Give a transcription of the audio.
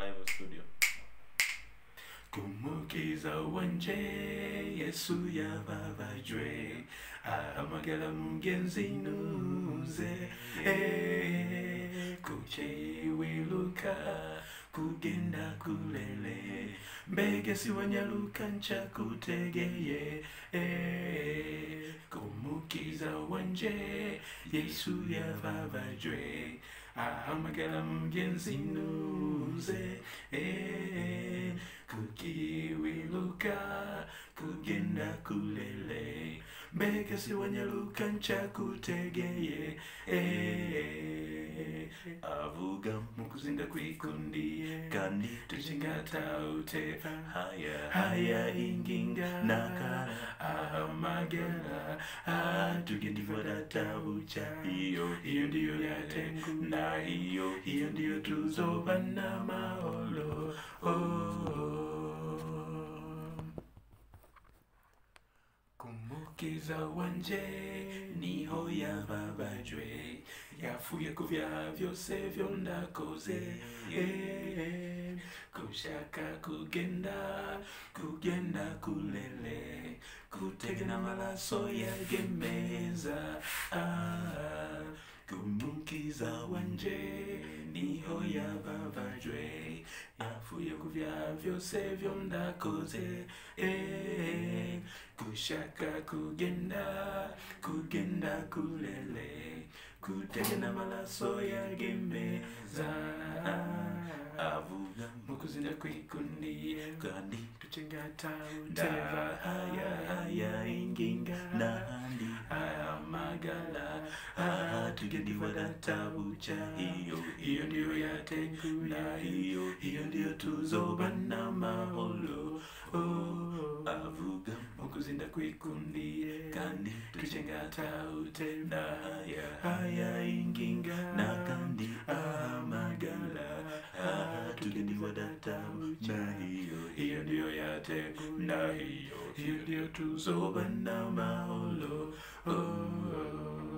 live studio. Kumukiza wanje Yesu yababajwe ahamagala mugenzi nuze kuchewe Luka kugenda kulele mbegesi wanyaluka ncha kutegeye kumukiza wanje Yesu yababajwe ahamagala mugenzi nuze kukiwi Luka kugenda kulele mbegesi wanyaluka ncha kutegeye avuga mukuzinda kwikundi kandi tuchingata ute haya inginga naka amagera tugendivada tabucha iyo ndiyo yatengu na iyo ndiyo tuzobana maholo Kumukiza wanje niho yababajwe yafuye kuvya vyose vyondakoze kushaka kugenda kulele kutegena malaso yagemeza Kumukiza wanje niho yababajwe yafuye kuvya vyose vyondakoze kushaka kugenda kulele kutegena malaso yagemeza avuga mukuzinda kwikundi kandi tuchingata uteva haya inginga nandi amagala tugendivada tabucha iyo ndiyo yatengu na iyo ndiyo tuzobana maholo avuga mukuzinda kwikundi kandi tuchingata utenda haya inginga na kandi amagala tugendivada tabucha iyo ndiyo yatengu na iyo ndiyo tuzobana maholo